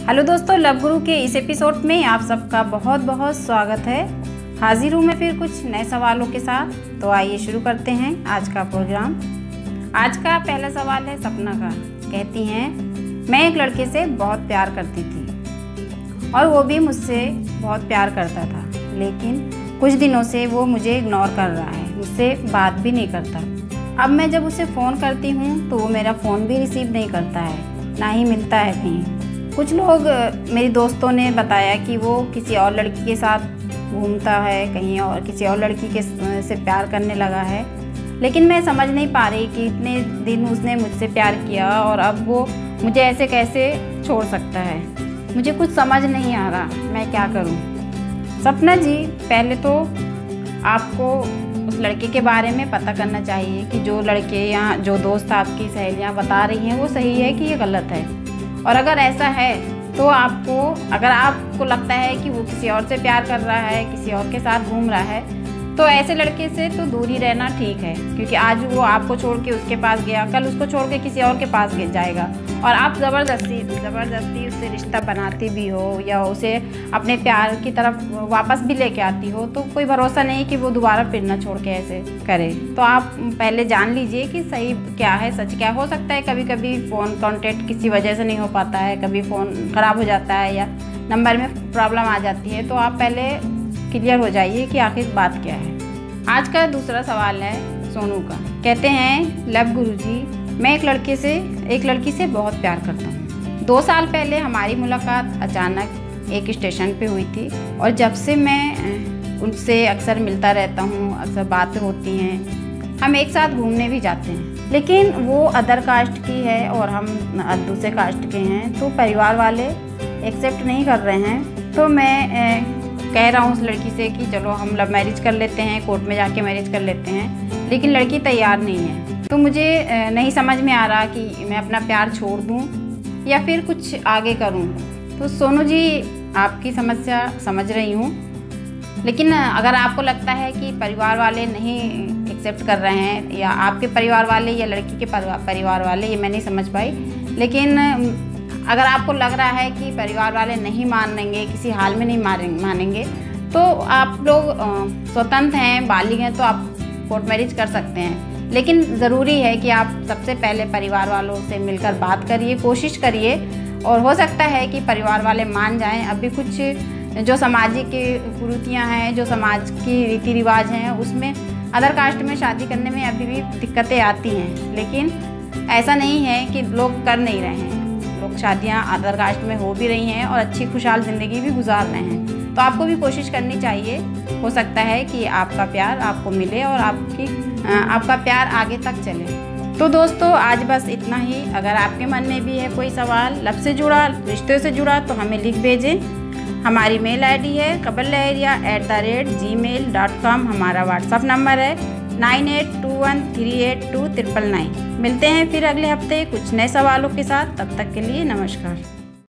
Hello दोस्तों, love गुरु के इस एपिसोड में आप सबका बहुत बहुत स्वागत है। हाजिर हूँ मैं फिर कुछ नए सवालों के साथ। तो आइए शुरू करते हैं आज का प्रोग्राम। आज का पहला सवाल है सपना का। कहती हैं, मैं एक लड़के से बहुत प्यार करती थी और वो भी मुझसे बहुत प्यार करता था, लेकिन कुछ दिनों से वो मुझे इग्नोर कर रहा है, मुझसे बात भी नहीं करता। अब मैं जब उसे फ़ोन करती हूँ तो वो मेरा फ़ोन भी रिसीव नहीं करता है, ना ही मिलता है कहीं। कुछ लोग मेरी दोस्तों ने बताया कि वो किसी और लड़की के साथ घूमता है, कहीं और किसी और लड़की के से प्यार करने लगा है, लेकिन मैं समझ नहीं पा रही कि इतने दिन उसने मुझसे प्यार किया और अब वो मुझे ऐसे कैसे छोड़ सकता है। मुझे कुछ समझ नहीं आ रहा, मैं क्या करूं। सपना जी, पहले तो आपको उस लड़के के बारे में पता करना चाहिए कि जो लड़के या जो दोस्त आपकी सहेलियां बता रही हैं वो सही है कि ये गलत है। और अगर ऐसा है तो अगर आपको लगता है कि वो किसी और से प्यार कर रहा है, किसी और के साथ घूम रहा है, तो ऐसे लड़के से तो दूर ही रहना ठीक है। क्योंकि आज वो आपको छोड़ के उसके पास गया, कल उसको छोड़ के किसी और के पास जाएगा और आप ज़बरदस्ती उससे रिश्ता बनाती भी हो या उसे अपने प्यार की तरफ वापस भी लेके आती हो, तो कोई भरोसा नहीं कि वो दोबारा फिर ना छोड़ के ऐसे करे। तो आप पहले जान लीजिए कि सही क्या है, सच क्या। हो सकता है कभी कभी फ़ोन कॉन्टेक्ट किसी वजह से नहीं हो पाता है, कभी फ़ोन ख़राब हो जाता है या नंबर में प्रॉब्लम आ जाती है, तो आप पहले क्लियर हो जाइए कि आखिर बात क्या है। आज का दूसरा सवाल है सोनू का। कहते हैं, लव गुरुजी, मैं एक लड़की से बहुत प्यार करता हूँ। 2 साल पहले हमारी मुलाकात अचानक एक स्टेशन पे हुई थी और जब से मैं उनसे अक्सर मिलता रहता हूँ, अक्सर बातें होती हैं, हम एक साथ घूमने भी जाते हैं। लेकिन वो अदर कास्ट की है और हम दूसरे कास्ट के हैं, तो परिवार वाले एक्सेप्ट नहीं कर रहे हैं। तो मैं कह रहा हूँ उस लड़की से कि चलो हम लव मैरिज कर लेते हैं, कोर्ट में जाके मैरिज कर लेते हैं, लेकिन लड़की तैयार नहीं है। तो मुझे नहीं समझ में आ रहा कि मैं अपना प्यार छोड़ दूँ या फिर कुछ आगे करूँ। तो सोनू जी, आपकी समस्या समझ रही हूँ, लेकिन अगर आपको लगता है कि परिवार वाले नहीं एक्सेप्ट कर रहे हैं या आपके परिवार वाले या लड़की के परिवार वाले, ये मैं नहीं समझ पाई, लेकिन अगर आपको लग रहा है कि परिवार वाले नहीं मानेंगे, किसी हाल में नहीं मानेंगे, तो आप लोग स्वतंत्र हैं, बालिग हैं, तो आप कोर्ट मैरिज कर सकते हैं। लेकिन ज़रूरी है कि आप सबसे पहले परिवार वालों से मिलकर बात करिए, कोशिश करिए, और हो सकता है कि परिवार वाले मान जाएं। अभी कुछ जो सामाजिक कुरीतियाँ हैं, जो समाज की रीति रिवाज हैं, उसमें अदर कास्ट में शादी करने में अभी भी दिक्कतें आती हैं, लेकिन ऐसा नहीं है कि लोग कर नहीं रहे हैं। लोग शादियाँ अदर कास्ट में हो भी रही हैं और अच्छी खुशहाल ज़िंदगी भी गुजार रहे हैं। तो आपको भी कोशिश करनी चाहिए। हो सकता है कि आपका प्यार आपको मिले और आपका प्यार आगे तक चले। तो दोस्तों, आज बस इतना ही। अगर आपके मन में भी है कोई सवाल लव से जुड़ा, रिश्ते से जुड़ा, तो हमें लिख भेजें। हमारी मेल ID है kabalahariya@gmail.com। हमारा व्हाट्सअप नंबर है 9821382999। मिलते हैं फिर अगले हफ्ते कुछ नए सवालों के साथ। तब तक के लिए नमस्कार।